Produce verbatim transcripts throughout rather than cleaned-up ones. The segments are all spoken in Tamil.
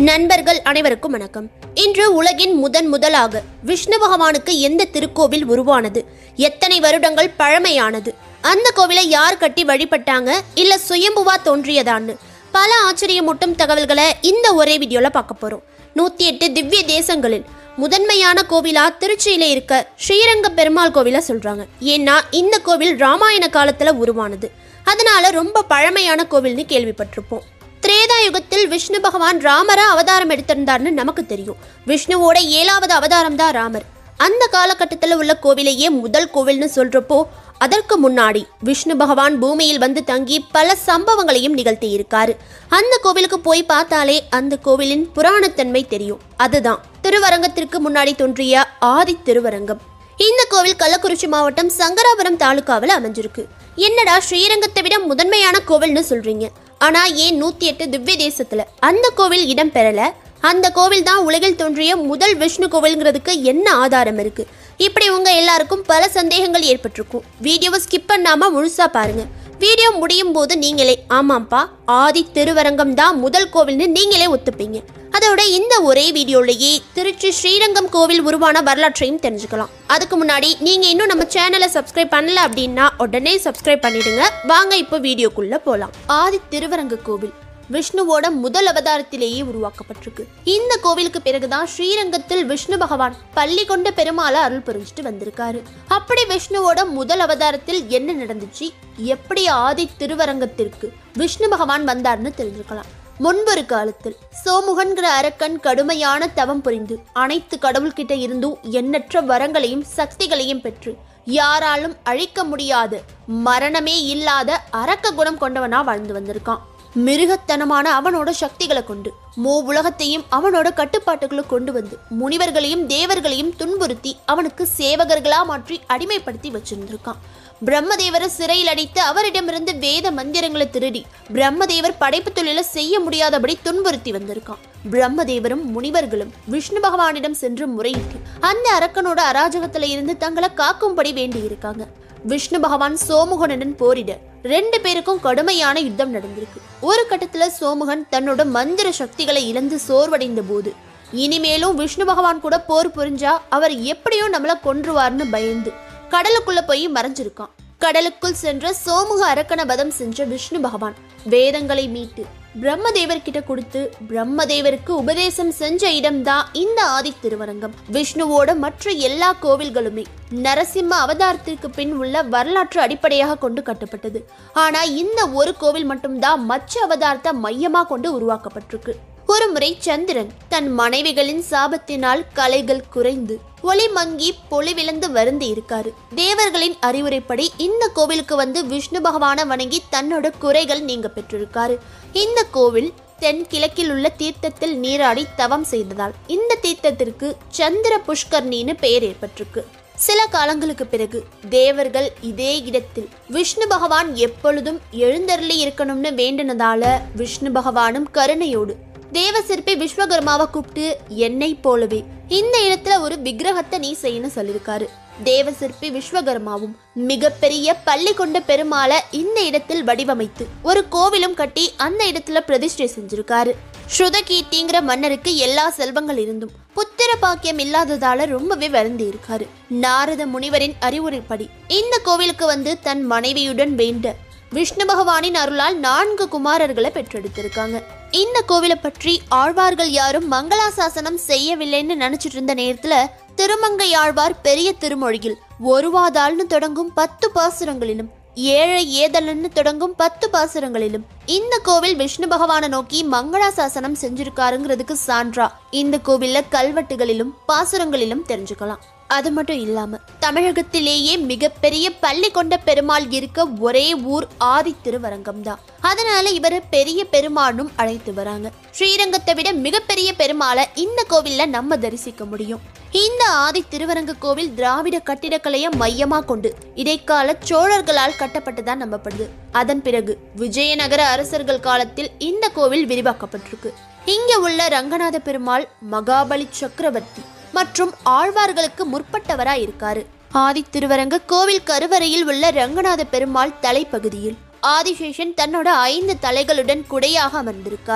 நண்பர்கள் அனைவருக்கும் வணக்கம். இன்று உலகின் முதன் முதலாக விஷ்ணு பகவானுக்கு எந்த திருக்கோவில் உருவானது, எத்தனை வருடங்கள் பழமையானது, அந்த கோவிலை யார் கட்டி வழிபட்டாங்க, இல்ல சுயம்புவா தோன்றியதான்னு பல ஆச்சரியமூட்டும் தகவல்களை இந்த ஒரே வீடியோல பார்க்க போறோம். நூத்தி எட்டு திவ்ய தேசங்களில் முதன்மையான கோவிலா திருச்சியில இருக்க ஸ்ரீரங்க பெருமாள் கோவில சொல்றாங்க. ஏன்னா இந்த கோவில் ராமாயண காலத்துல உருவானது, அதனால ரொம்ப பழமையான கோவில்னு கேள்விப்பட்டிருப்போம். திரேதா யுகத்தில் விஷ்ணு பகவான் ராமரா அவதாரம் எடுத்திருந்தார்னு நமக்கு தெரியும். விஷ்ணுவோட ஏழாவது அவதாரம் தான் ராமர். அந்த காலகட்டத்தில் உள்ள கோவிலையே முதல் கோவில்னு சொல்றப்போ அதற்கு முன்னாடி விஷ்ணு பகவான் பூமியில் வந்து தங்கி பல சம்பவங்களையும் நிகழ்த்தி இருக்காரு. அந்த கோவிலுக்கு போய் பார்த்தாலே அந்த கோவிலின் புராணத்தன்மை தெரியும். அதுதான் திருவரங்கத்திற்கு முன்னாடி தோன்றிய ஆதி திருவரங்கம். இந்த கோவில் கள்ளக்குறிச்சி மாவட்டம் சங்கராபுரம் தாலுகாவில் அமைஞ்சிருக்கு. என்னடா ஸ்ரீரங்கத்தை விட முதன்மையான கோவில்னு சொல்றீங்க, ஆனா ஏன் நூத்தி எட்டு திவ்ய தேசத்துல அந்த கோவில் இடம் பெறல? அந்த கோவில் தான் உலகில் தோன்றிய முதல் விஷ்ணு கோவில்ங்கிறதுக்கு என்ன ஆதாரம் இருக்கு? இப்படி உங்க எல்லாருக்கும் பல சந்தேகங்கள் ஏற்பட்டிருக்கும். வீடியோவை ஸ்கிப் பண்ணாம முழுசா பாருங்க. வீடியோ முடியும் போது நீங்களே ஆமாப்பா ஆதி திருவரங்கம் தான் முதல் கோவில்னு நீங்களே ஒத்துப்பீங்க. அதோட இந்த ஒரே வீடியோலயே திருச்சி ஸ்ரீரங்கம் கோவில் உருவான வரலாற்றையும் தெரிஞ்சுக்கலாம். அதுக்கு முன்னாடி நீங்க இன்னும் நம்ம சேனலை சப்ஸ்கிரைப் பண்ணல அப்படின்னா உடனே சப்ஸ்கிரைப் பண்ணிடுங்க. வாங்க இப்போ வீடியோக்குள்ள போலாம். ஆதி திருவரங்க கோவில் விஷ்ணுவோட முதல் அவதாரத்திலேயே உருவாக்கப்பட்டிருக்கு. இந்த கோவிலுக்கு பிறகுதான் ஸ்ரீரங்கத்தில் விஷ்ணு பகவான் பள்ளி கொண்ட பெருமாளை அருள் புரிஞ்சுட்டு வந்திருக்காரு. அப்படி விஷ்ணுவோட முதல் அவதாரத்தில் என்ன நடந்துச்சு, எப்படி ஆதி திருவரங்கத்திற்கு விஷ்ணு பகவான் வந்தார்னு தெரிஞ்சுக்கலாம். முன்பொரு காலத்தில் சோமுகன்கிற அரக்கன் கடுமையான தவம் புரிந்து அனைத்து கடவுள்கிட்ட இருந்தும் எண்ணற்ற வரங்களையும் சக்திகளையும் பெற்று யாராலும் அழிக்க முடியாத மரணமே இல்லாத அரக்க குணம் கொண்டவனா வாழ்ந்து வந்திருக்கான். மிருகத்தனமான அவனோட சக்திகளை கொண்டு மூ உலகத்தையும் அவனோட கட்டுப்பாட்டுக்குள்ள கொண்டு வந்து முனிவர்களையும் தேவர்களையும் துன்புறுத்தி அவனுக்கு சேவகர்களா மாற்றி அடிமைப்படுத்தி வச்சிருந்திருக்கான். பிரம்மதேவரை சிறையில் அடைத்து அவரிடமிருந்து வேத மந்திரங்களை திருடி பிரம்மதேவர் படைப்பு தொழிலை செய்ய முடியாதபடி துன்புறுத்தி வந்திருக்கான். பிரம்மதேவரும் முனிவர்களும் விஷ்ணு பகவானிடம் சென்று முறையிட்டு அந்த அரக்கனோட அராஜகத்துல இருந்து தங்களை காக்கும்படி வேண்டி இருக்காங்க. விஷ்ணு பகவான் சோமுகனுடன் போரிட ரெண்டு பேருக்கும் கடுமையான யுத்தம் நடந்திருக்கு. ஒரு கட்டத்துல சோமுகன் தன்னோட மந்திர சக்திகளை இழந்து சோர்வடைந்த போது இனிமேலும் விஷ்ணு பகவான் கூட போர் புரிஞ்சா அவர் எப்படியோ நம்மள கொன்றுவார்னு பயந்து கடலுக்குள்ள போய் மறைஞ்சிருக்கான். கடலுக்குள் சென்ற சோமுக அரக்கன வதம் சென்ற விஷ்ணு பகவான் வேதங்களை மீட்டு பிரம்மதேவர் கிட்ட கொடுத்து பிரம்மதேவருக்கு உபதேசம் செஞ்ச இடம்தான் இந்த ஆதி திருவரங்கம். விஷ்ணுவோட மற்ற எல்லா கோவில்களுமே நரசிம்ம அவதாரத்திற்கு பின் உள்ள வரலாற்று அடிப்படையாக கொண்டு கட்டப்பட்டது. ஆனா இந்த ஒரு கோவில் மட்டும்தான் மற்ற அவதாரத்தை மையமா கொண்டு உருவாக்கப்பட்டிருக்கு. ஒரு முறை சந்திரன் தன் மனைவிகளின் சாபத்தினால் கலைகள் குறைந்து ஒளி மங்கி பொலிவிழந்து வருந்தி இருக்காரு. தேவர்களின் அறிவுரைப்படி இந்த கோவிலுக்கு வந்து விஷ்ணு பகவானை வணங்கி தன்னோட குறைகள் நீங்க பெற்றிருக்காரு. இந்த கோவில் தென் கிழக்கில் உள்ள தீர்த்தத்தில் நீராடி தவம் செய்ததால் இந்த தீர்த்தத்திற்கு சந்திர புஷ்கர்ணின்னு பெயர் ஏற்பட்டிருக்கு. சில காலங்களுக்கு பிறகு தேவர்கள் இதே இடத்தில் விஷ்ணு பகவான் எப்பொழுதும் எழுந்தருளி இருக்கணும்னு வேண்டினதால விஷ்ணு பகவானும் கருணையோடு தேவ சிற்பி விஸ்வகர்மாவை கூப்பிட்டு என்னை போலவே இந்த இடத்துல ஒரு விக்கிரகத்தை நீ செய்யணும் சொல்லியிருக்காரு. தேவ சிற்பி விஸ்வகர்மாவும் மிகப்பெரிய பள்ளி கொண்ட பெருமாளை இந்த இடத்தில் வடிவமைத்து ஒரு கோவிலும் கட்டி அந்த இடத்துல பிரதிஷ்டை செஞ்சிருக்காரு. ஸ்ருதகீர்த்திங்கிற மன்னருக்கு எல்லா செல்வங்கள் இருந்தும் புத்திர பாக்கியம் இல்லாததால ரொம்பவே வருந்தி இருக்காரு. நாரத முனிவரின் அறிவுரைப்படி இந்த கோவிலுக்கு வந்து தன் மனைவியுடன் வேண்ட விஷ்ணு பகவானின் அருளால் நான்கு குமாரர்களை பெற்றெடுத்திருக்காங்க. இந்த கோவிலை பற்றி ஆழ்வார்கள் யாரும் மங்களாசாசனம் செய்யவில்லைன்னு நினைச்சிட்டு இருந்த நேரத்துல திருமங்கை ஆழ்வார் பெரிய திருமொழியில் ஒருவாதால்னு தொடங்கும் பத்து பாசுரங்களிலும் ஏழை ஏதலன்னு தொடங்கும் பத்து பாசுரங்களிலும் இந்த கோவில் விஷ்ணு பகவானை நோக்கி மங்களாசாசனம் செஞ்சிருக்காருங்கிறதுக்கு சான்றா இந்த கோவில்ல கல்வெட்டுகளிலும் பாசுரங்களிலும் தெரிஞ்சுக்கலாம். அது மட்டும் இல்லாம தமிழகத்திலேயே மிகப்பெரிய பள்ளி கொண்ட பெருமாள் இருக்க ஒரே ஊர் ஆதி திருவரங்கம் தான். அதனால இவரை பெரிய பெருமாளும் அழைத்து வராங்க. ஸ்ரீரங்கத்தை விட மிகப்பெரிய பெருமாளை இந்த கோவில்ல நம்ம தரிசிக்க முடியும். இந்த ஆதி திருவரங்க கோவில் திராவிட கட்டிடக்கலையை மையமா கொண்டு இடைக்கால சோழர்களால் கட்டப்பட்டதா நம்பப்படுது. அதன் பிறகு விஜயநகர அரசர்கள் காலத்தில் இந்த கோவில் விரிவாக்கப்பட்டிருக்கு. இங்க உள்ள ரங்கநாத பெருமாள் மகாபலி சக்கரவர்த்தி மற்றும் ஆழ்வார்களுக்கு முற்பட்டவரா இருக்காரு. ஆதி திருவரங்க கோவில் கருவறையில் உள்ள ரங்கநாத பெருமாள் தலைப்பகுதியில் ஆதிசேஷன் தன்னோட ஐந்து தலைகளுடன் குடையாக அமர்ந்திருக்காரு.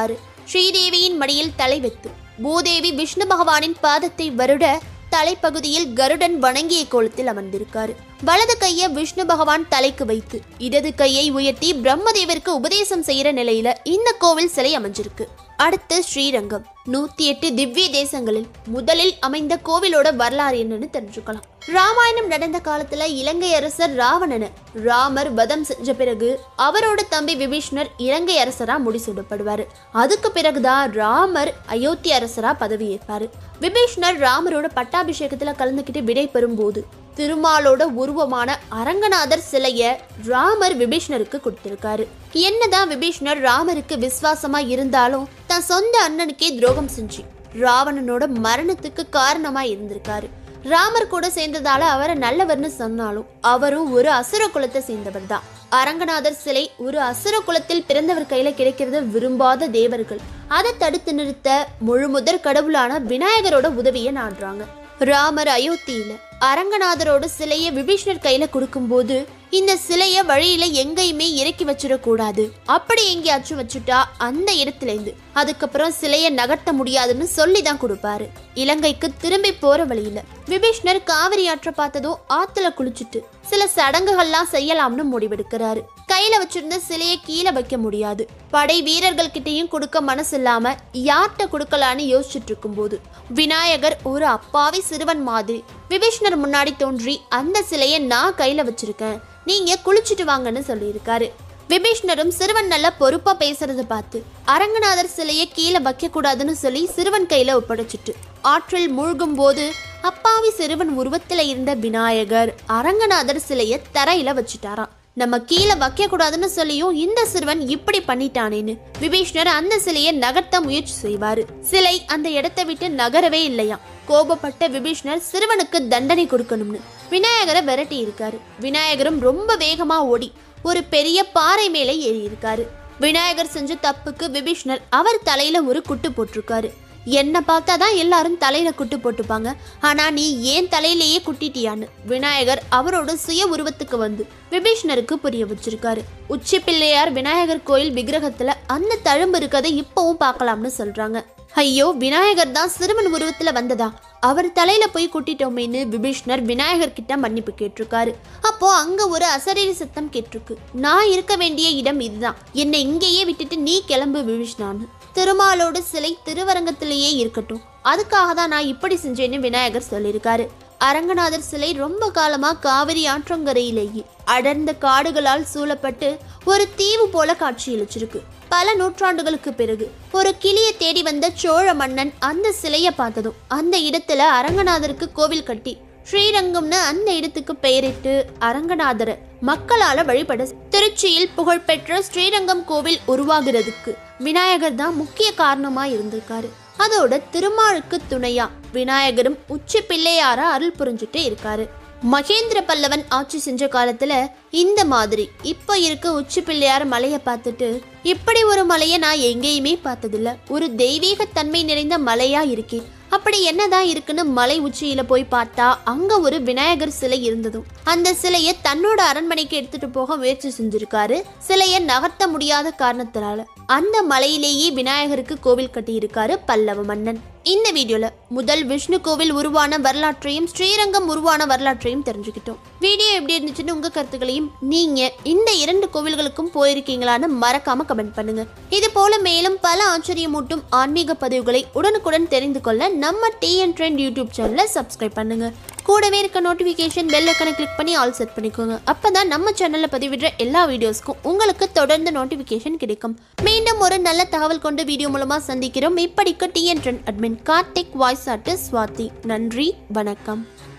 ஸ்ரீதேவியின் மடியில் தலை வைத்து பூதேவி விஷ்ணு பகவானின் பாதத்தை வருட தலைப்பகுதியில் கருடன் வணங்கிய கோலத்தில் அமர்ந்திருக்காரு. வலது கையை விஷ்ணு பகவான் தலைக்கு வைத்து இடது கையை உயர்த்தி பிரம்மதேவருக்கு உபதேசம் செய்யற நிலையில இந்த கோவில் சிலை அமைஞ்சிருக்கு. அடுத்து ஸ்ரீரங்கம். நூத்தி எட்டு திவ்ய தேசங்களில் முதலில் அமைந்த கோவிலோட வரலாறு என்னன்னு தெரிஞ்சுக்கலாம். ராமாயணம் நடந்த காலத்துல இலங்கை அரசர் ராவணனை ராமர் வதம் செஞ்ச பிறகு அவரோட தம்பி விபீஷ்ணர் இலங்கை அரசரா முடிசூடப்படுவாரு. அதுக்கு பிறகுதான் ராமர் அயோத்தி அரசரா பதவி ஏற்பாரு. விபீஷ்ணர் ராமரோட பட்டாபிஷேகத்துல கலந்துகிட்டு விடை பெறும் போது திருமாலோட உருவமான அரங்கநாதர் சிலைய ராமர் விபீஷ்ணருக்கு கொடுத்திருக்காரு. என்னதான் விபீஷ்ணர் ராமருக்கு விசுவாசமா இருந்தாலும் தன் சொந்த அண்ணனுக்கே துரோகம் செஞ்சு ராவணனோட மரணத்துக்கு காரணமா இருந்திருக்காரு. ராமர் கூட சேர்ந்ததால அவரை நல்லவர்னு சொன்னாலும் அவரும் ஒரு அசுர குலத்தை சேர்ந்தவர் தான். அரங்கநாதர் சிலை ஒரு அசுர குலத்தில் பிறந்தவர் கையில கிடைக்கிறத விரும்பாத தேவர்கள் அதை தடுத்து நிறுத்த முழு முதற் கடவுளான விநாயகரோட உதவியை நாடுறாங்க. ராமர் அயோத்தியில அரங்கநாதரோட சிலைய விபீஷ்ணர் கையில கொடுக்கும் போது இந்த சிலைய வழியில எங்கேயுமே இறக்கி வச்சிடக்கூடாது, அப்படி எங்கேயாச்சும் வச்சுட்டா அந்த இடத்துல இருந்து அதுக்கப்புறம் சிலைய நகர்த்த முடியாதுன்னு சொல்லிதான் கொடுப்பாரு. இலங்கைக்கு திரும்பி போற வழியில விபீஷ்ணர் காவிரி ஆற்ற பார்த்ததும் ஆத்துல குளிச்சுட்டு சில சடங்குகள்லாம் செய்யலாம்னு முடிவெடுக்கிறாரு. கையில வச்சிருந்த சிலைய கீழே வைக்க முடியாது. படை வீரர்கள் கிட்டையும் கொடுக்க மனசு இல்லாம யார்கிட்ட கொடுக்கலான்னு யோசிச்சுட்டு இருக்கும் போது விநாயகர் ஒரு அப்பாவி சிறுவன் மாதிரி விபீஷ்ணர் முன்னாடி தோன்றி அந்த சிலைய நான் கையில வச்சிருக்கேன், நீங்க குளிச்சுட்டு வாங்கன்னு சொல்லியிருக்காரு. விபீஷ்ணரும் சிறுவன் நல்ல பொறுப்பா பேசுறத பார்த்து அரங்கநாதர் சிலைய கீழே வைக்க கூடாதுன்னு சொல்லி சிறுவன் கையில ஒப்படைச்சிட்டு ஆற்றில் மூழ்கும் போது அப்பாவி சிறுவன் உருவத்துல இருந்த விநாயகர் அரங்கநாதர் சிலைய தரையில வச்சுட்டாராம். நம்ம கீழே வைக்க கூடாதுன்னு சொல்லியும் இந்த சிறுவன் இப்படி பண்ணிட்டானேன்னு விபீஷ்ணர் அந்த சிலையை நகர்த்த முயற்சி செய்வாரு. சிலை அந்த இடத்தை விட்டு நகரவே இல்லையா. கோபப்பட்ட விபீஷ்ணர் சிறுவனுக்கு தண்டனை கொடுக்கணும்னு விநாயகரை விரட்டி இருக்காரு. விநாயகரும் ரொம்ப வேகமா ஓடி ஒரு பெரிய பாறை மேலே ஏறி இருக்காரு. விநாயகர் செஞ்ச தப்புக்கு விபீஷ்ணர் அவர் தலையில ஒரு குட்டு போட்டிருக்காரு. என்ன பார்த்தாதான் எல்லாரும் தலையில குட்டு போட்டுப்பாங்க, ஆனா நீ ஏன் தலையிலேயே குட்டிட்டியான்னு விநாயகர் அவரோட சுய உருவத்துக்கு வந்து விபீஷ்ணருக்கு புரிய வச்சிருக்காரு. உச்சி பிள்ளையார் விநாயகர் கோயில் விக்கிரகத்துல அந்த தழும்பு இருக்கதை இப்பவும் பார்க்கலாம்னு சொல்றாங்க. ஐயோ, விநாயகர் தான் சிறுவன் உருவத்துல வந்ததா, அவர் தலையில போய் குட்டிட்டோமேன்னு விபீஷ்ணர் விநாயகர் கிட்ட மன்னிப்பு கேட்டிருக்காரு. அப்போ அங்க ஒரு அசரீரி சத்தம் கேட்டிருக்கு. நான் இருக்க வேண்டிய இடம் இதுதான், என்னை இங்கேயே விட்டுட்டு நீ கிளம்பு விபீஷ்ணான்னு. திருமாலோட சிலை திருவரங்கத்திலேயே இருக்கட்டும், அதுக்காக தான் நான் இப்படி செஞ்சேன்னு விநாயகர் சொல்லியிருக்காரு. அரங்கநாதர் சிலை ரொம்ப காலமா காவிரி ஆற்றங்கரையிலேயே அடர்ந்த காடுகளால் சூழப்பட்டு ஒரு தீவு போல காட்சியளிச்சிருக்கு. பல நூற்றாண்டுகளுக்கு பிறகு ஒரு கிளியை தேடி வந்த சோழ மன்னன் அந்த சிலையை பார்த்ததும் அந்த இடத்துல அரங்கநாதருக்கு கோவில் கட்டி ஸ்ரீரங்கம்னு அந்த இடத்துக்கு பெயரிட்டு அரங்கநாதரை மக்களால வழிபட திருச்சியில் புகழ்பெற்ற ஸ்ரீரங்கம் கோவில் உருவாகிறதுக்கு விநாயகர் தான் முக்கிய காரணமா இருந்திருக்காரு. அதோட திருமாலுக்கு துணையா விநாயகரும் உச்சி பிள்ளையாரா அருள் புரிஞ்சுட்டே இருக்காரு. மகேந்திர பல்லவன் ஆட்சி செஞ்ச காலத்துல இந்த மாதிரி இப்ப இருக்க உச்சி பிள்ளையார் மலையை பார்த்துட்டு இப்படி ஒரு மலையை நான் எங்கேயுமே பார்த்ததில்ல, ஒரு தெய்வீக தன்மை நிறைந்த மலையா இருக்கேன், அப்படி என்னதான் இருக்குன்னு மலை உச்சியில போய் பார்த்தா அங்க ஒரு விநாயகர் சிலை இருந்ததும் அந்த சிலையை தன்னோட அரண்மனைக்கு எடுத்துட்டு போக முயற்சி செஞ்சிருக்காரு. சிலையை நகர்த்த முடியாத காரணத்தினால அந்த மலையிலேயே விநாயகருக்கு கோவில் கட்டி இருக்காரு பல்லவ மன்னன். இந்த வீடியோல முதல் விஷ்ணு கோவில் உருவான வரலாற்றையும் ஸ்ரீரங்கம் உருவான வரலாற்றையும் தெரிஞ்சுக்கிட்டோம். வீடியோ எப்படி இருந்துச்சுன்னு உங்க கருத்துக்களையும் நீங்க இந்த இரண்டு கோவில்களுக்கும் போயிருக்கீங்களான்னு மறக்காம கமெண்ட் பண்ணுங்க. இது போல மேலும் பல ஆச்சரியமூட்டும் ஆன்மீக பதிவுகளை உடனுக்குடன் தெரிந்து கொள்ள நம்ம டிஎன் ட்ரெண்ட் யூடியூப் சேனலை சப்ஸ்கிரைப் பண்ணுங்க. கூடவே இருக்க நோட்டிஃபிகேஷன் பெல் ஐகானை கிளிக் பண்ணி ஆல் செட் பண்ணிக்கோங்க. அப்பதான் நம்ம சேனல்ல பதிவிடுற எல்லா வீடியோஸ்க்கும் உங்களுக்கு தொடர்ந்து நோட்டிஃபிகேஷன் கிடைக்கும். மீண்டும் ஒரு நல்ல தகவல் கொண்ட வீடியோ மூலமா சந்திக்கிறோம். இப்படிக்கு TN trend admin Karthik, voice artist Swathi. நன்றி, வணக்கம்.